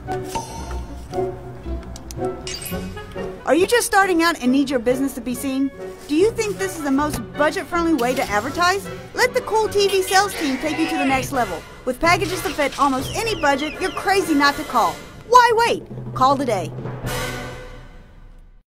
Are you just starting out and need your business to be seen? Do you think this is the most budget-friendly way to advertise? Let the cool TV sales team take you to the next level. With packages to fit almost any budget, you're crazy not to call. Why wait? Call today.